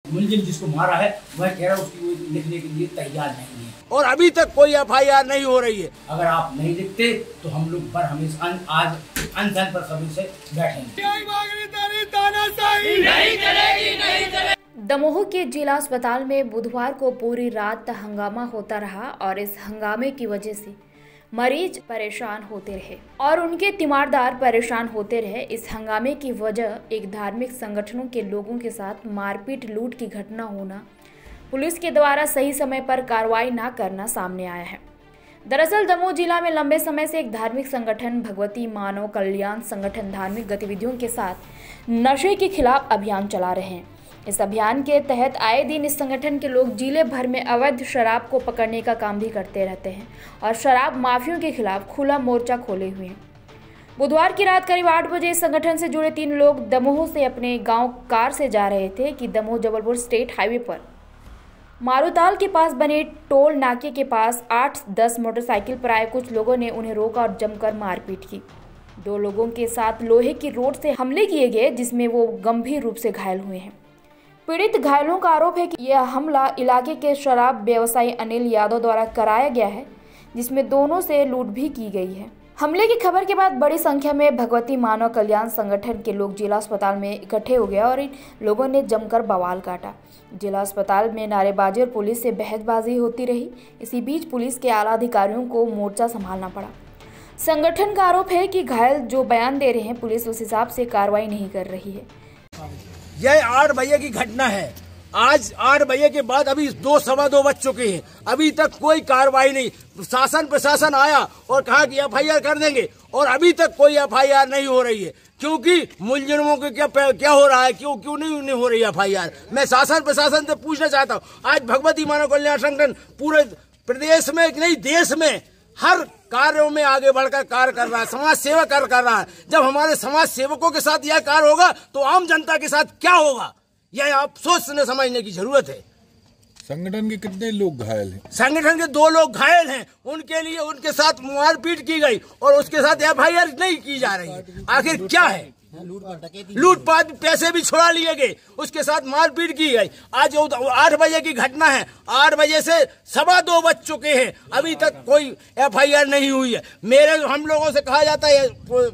मुलजिम जिसको मारा है वह कह रहा है उसकी वो लिखने के लिए तैयार नहीं है और अभी तक कोई FIR नहीं हो रही है। अगर आप नहीं लिखते तो हम लोग पर हमेशा आज अनशन पर सभी से बैठेंगे। दमोह के जिला अस्पताल में बुधवार को पूरी रात हंगामा होता रहा और इस हंगामे की वजह से मरीज परेशान होते रहे और उनके तीमारदार परेशान होते रहे। इस हंगामे की वजह एक धार्मिक संगठनों के लोगों के साथ मारपीट लूट की घटना होना, पुलिस के द्वारा सही समय पर कार्रवाई न करना सामने आया है। दरअसल दमोह जिला में लंबे समय से एक धार्मिक संगठन भगवती मानव कल्याण संगठन धार्मिक गतिविधियों के साथ नशे के खिलाफ अभियान चला रहे हैं। इस अभियान के तहत आए दिन इस संगठन के लोग जिले भर में अवैध शराब को पकड़ने का काम भी करते रहते हैं और शराब माफियों के खिलाफ खुला मोर्चा खोले हुए हैं। बुधवार की रात करीब 8 बजे इस संगठन से जुड़े 3 लोग दमोह से अपने गांव कार से जा रहे थे कि दमोह जबलपुर स्टेट हाईवे पर मारूताल के पास बने टोल नाके के पास 8-10 मोटरसाइकिल पर आए कुछ लोगों ने उन्हें रोका और जमकर मारपीट की। 2 लोगों के साथ लोहे की रोड से हमले किए गए जिसमें वो गंभीर रूप से घायल हुए हैं। पीड़ित घायलों का आरोप है कि यह हमला इलाके के शराब व्यवसायी अनिल यादव द्वारा कराया गया है, जिसमें दोनों से लूट भी की गई है। हमले की खबर के बाद बड़ी संख्या में भगवती मानव कल्याण संगठन के लोग जिला अस्पताल में इकट्ठे हो गए और इन लोगों ने जमकर बवाल काटा। जिला अस्पताल में नारेबाजी और पुलिस से बहसबाजी होती रही। इसी बीच पुलिस के आला अधिकारियों को मोर्चा संभालना पड़ा। संगठन का आरोप है कि घायल जो बयान दे रहे हैं पुलिस उस हिसाब से कार्रवाई नहीं कर रही है। यह 8 बजे की घटना है। आज 8 बजे के बाद अभी 2-2:15 बज चुके हैं, अभी तक कोई कार्रवाई नहीं। शासन प्रशासन आया और कहा कि FIR कर देंगे और अभी तक कोई FIR नहीं हो रही है। क्योंकि मुलजिमों के क्या हो रहा है, क्यों नहीं हो रही FIR? मैं शासन प्रशासन से पूछना चाहता हूँ। आज भगवती मानव कल्याण संगठन पूरे प्रदेश में नहीं देश में हर कार्यों में आगे बढ़कर कार्य कर रहा है, समाज सेवा कार्य कर रहा है। जब हमारे समाज सेवकों के साथ यह कार्य होगा तो आम जनता के साथ क्या होगा, यह आप सोचने समझने की जरूरत है। संगठन के कितने लोग घायल हैं? संगठन के 2 लोग घायल हैं, उनके लिए उनके साथ मारपीट की गई और उसके साथ FIR नहीं की जा रही है। आखिर क्या है? लूटपाट, पैसे भी छुड़ा लिए गए, उसके साथ मारपीट की गई। आज 8 बजे की घटना है, 8 बजे से 2:15 बज चुके हैं, अभी तक कोई FIR नहीं हुई है। हम लोगों से कहा जाता है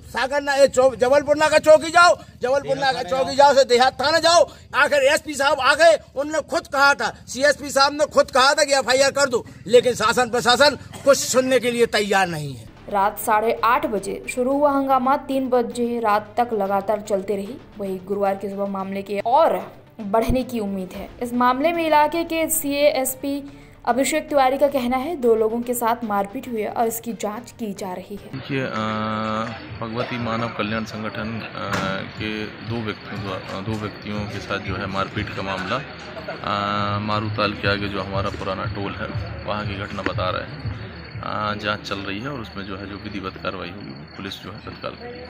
जबलपुर नाका चौकी जाओ, जबलपुर नाका चौकी जाओ से देहात थाना जाओ। आखिर SP साहब आ गए, उन्होंने खुद कहा था, CSP साहब ने खुद कहा था कि FIR कर दो, लेकिन शासन प्रशासन कुछ सुनने के लिए तैयार नहीं है। रात 8:30 बजे शुरू हुआ हंगामा 3 बजे रात तक लगातार चलते रही। वही गुरुवार की सुबह मामले के और बढ़ने की उम्मीद है। इस मामले में इलाके के CASP अभिषेक तिवारी का कहना है 2 लोगों के साथ मारपीट हुई है और इसकी जांच की जा रही है। देखिए, भगवती मानव कल्याण संगठन के 2 व्यक्तियों के साथ जो है मारपीट का मामला मारूताल के आगे जो हमारा पुराना टोल है वहाँ की घटना बता रहे हैं। जांच चल रही है और उसमें जो है जो विधिवत कार्रवाई होगी पुलिस जो है तत्काल